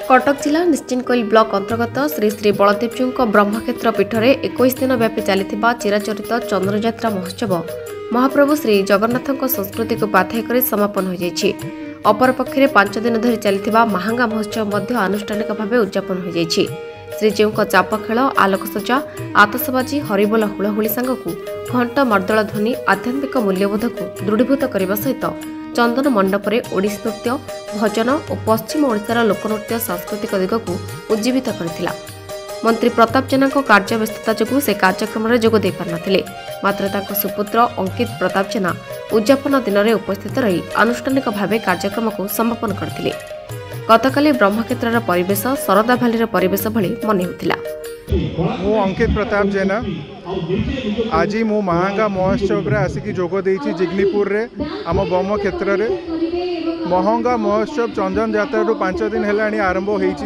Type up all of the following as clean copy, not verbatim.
कटक जिला निश्चिंतकोइल ब्लॉक अंतर्गत श्री श्री बलदेवजीउ ब्रह्मक्षेत्र पीठ में 21 दिन व्यापी चली चिराचरित चंद्रयात्रा महोत्सव महाप्रभु श्री जगन्नाथ संस्कृति को बाध्य कर समापन हो जाइछि। अपरपक्षे 5 दिन धरी चली महांगा महोत्सव आनुष्ठानिक भाव उद्यापन हो जाइछि। श्रीजीउ चाप खेल आलोकसज्जा आतसबाजी हरिबोल हुलहुली सांगकू घंट मर्दल ध्वनि आध्यात्मिक मूल्यबोध को दृढ़ीभूत करने सहित चंदन मंडपरे ओडिसी नृत्य भजन और पश्चिम ओडिशार लोकनृत्य सांस्कृतिक दिग को उज्जीवित करथिला। मंत्री प्रताप जेना कार्यव्यस्तता जोगु से कार्यक्रम में जोग दे पारनथिले, मात्र तांको सुपुत्र अंकित प्रताप जेना उद्यापन दिन में उपस्थित रही आनुष्ठानिक भाव कार्यक्रम को समापन करथिले। गतकाली ब्रह्मक्षेत्र परिवेश शरदा भाली परिवेश भली मन होता। मु अंकित प्रताप जेना आज मु महांगा महोत्सव रे आसिकी जोग देइछि जिग्नीपुर रे आम ब्रह्मक्षेत्र रे। महांगा महोत्सव चंदन यात्रा 5 दिन हेलाणी आरंभ होइछि।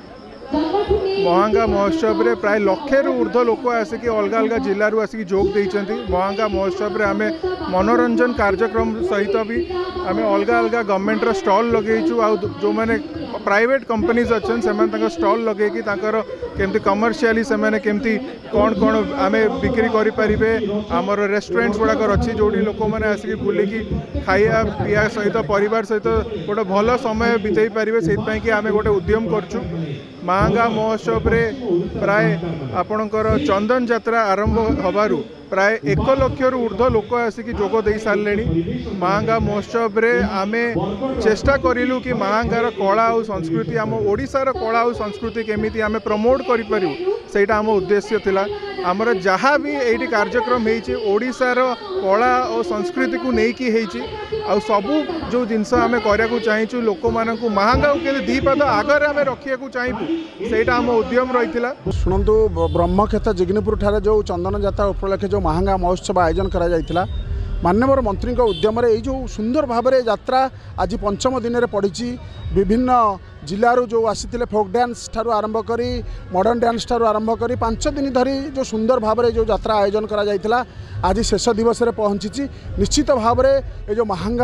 महांगा महोत्सव रे प्राय 1,00,000 रु ऊर्ध्व लोक आसिकी अलग अलग जिल्लारू आसिकी जोग देइछन्ति। महांगा महोत्सव रे आमे मनोरंजन कार्यक्रम सहित भी आमे अलग अलग गवर्नमेंट रो स्टॉल लगेइछु। आ जो माने प्राइवेट कंपनीज अच्छन से माने स्टॉल लगेकी तांकर केमती कमर्शियली से माने केमती कौन कौन आमे बिक्री करि परिबे। आमर रेस्टोरेंट्स गुड़ाकर अच्छी जोड़ी लोक मैंने आसिकी बुलिकी खाइया पिया सहित परिवार सहित गोटे भल समय बिताई पारे से कि आमे गोटे उद्यम करछु। महांगा महोत्सव रे प्राय आपणकर चंदन यात्रा आरंभ हबारू प्राय 1,00,000 रु ऊर्ध्व लोक आसिकी जोग दे सारे। महांगा महोत्सव रे आमे चेष्टा करिलु कि महांगार कला और संस्कृति आम ओडिशार कला और संस्कृति केमिति आमे प्रमोट करि परिउ सेटा आम उद्देश्य थिला। आमर जहाँ भी एठी कार्यक्रम हेछि ओडिशार कला और संस्कृति को नेकी हेछि। आ सबु जो जिनस आमे करिया को चाहिछु लोक मानकु महांगा के दी पद आगर आमे रखिया को चाहिबु सेटा आम उद्यम रहिथिला। सुनंतु ब्रह्मक्षेत्र जिग्नीपुर ठारे जो चंदन यात्रा उपलक्षे जो महांगा महोत्सव आयोजन करा जायतिला माननीय मंत्री उद्यम रे जो सुंदर भाव में यात्रा आज 5म दिन में पड़ी। विभिन्न जिलूर जो आसी फोक डांस ठारू आरंभ करी मॉडर्न डांस ठारू आरंभ करी 5 दिन धरी जो सुंदर भाव में जो यात्रा आयोजन करा जायतिला आज शेष दिवस रे पहुंची। निश्चित भाव में ये जो महांगा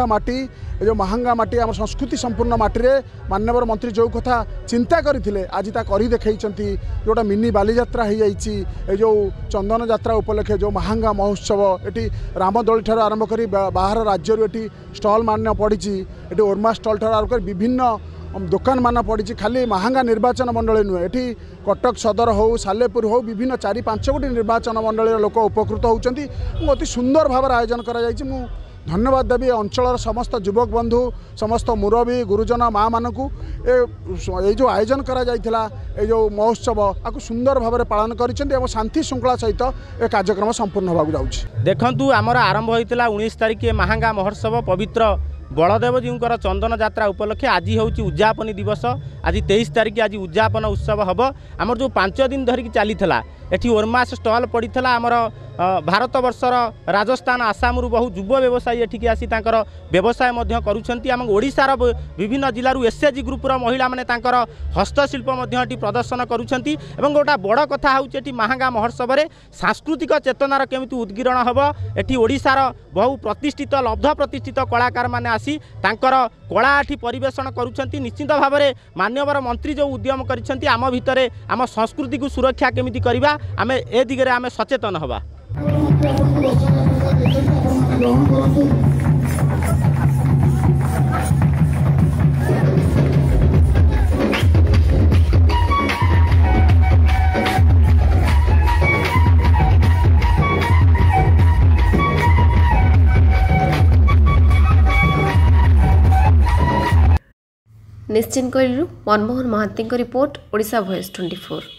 माटी आम संस्कृति संपूर्ण माटी रे माननीय मंत्री जो कथा चिंता करथिले आज ता करी देखैचंती। जोटा मिनी बालीयात्रा हो जाइछि जो चंदन यात्रा उपलक्षे जो महांगा महोत्सव एटी रामदोली ठारू आरंभ करी बाहर राज्य एटी स्टॉल मान पड़ी। एटी ओरमा स्टॉल ठारू आरंभ कर विभिन्न दुकान मान पड़ी। खाली महांगा निर्वाचन मंडली नुहे एटी कटक सदर हो सालेपुर हो विभिन्न 4-5 गोटी निर्वाचन मंडली लोक उपकृत होती। अति सुंदर भाव आयोजन करा जायछि। मु धन्यवाद देवी अंचल समस्त युवक बंधु समस्त मुरबी गुरुजन माँ मानू ये जो आयोजन करा जायथिला ये जो महोत्सव आपको सुंदर भाव में पालन कर शांति श्रृंखला सहित ये कार्यक्रम संपूर्ण होगा जाउछि। देखंतु आमर आरंभ होइतिला 19 तारिख महांगा महोत्सव पवित्र बलदेवजीउंकर चंदन यात्रा उपलक्षे आज हूँ उद्यापन दिवस। आज 23 तारिख आज उद्यापन उत्सव हम आमर जो 5 दिन धरिकी चली एटी ओरमास स्टॉल पड़ी आमर भारत वर्षर राजस्थान आसाम बहु युव व्यवसायी एठिकी आसी तांकर व्यवसाय करुछंती। आम ओडिशार विभिन्न जिलूर एसएचजी ग्रुपर महिला माने तांकर हस्तशिल्प एटी प्रदर्शन करुछंती। एवं गोटा बड़ कथा होउछि एटी महांगा महोत्सव रे सांस्कृतिक चेतनार केमिति उद्गिरण हबो। एटी ओडिशार बहु प्रतिष्ठित लब्ध प्रतिष्ठित कलाकार माने आसी तांकर कला एठी परिवेषण करुछंती। निश्चित भाव में माननीय मंत्री जो उद्यम करिसेंती आम भितरे आम संस्कृति को सुरक्षा केमिति करिबा आमे ए दिगरे आमे सचेतन हबा। Nischintakoili Manmohan Mahanti report Odisha Voice 24।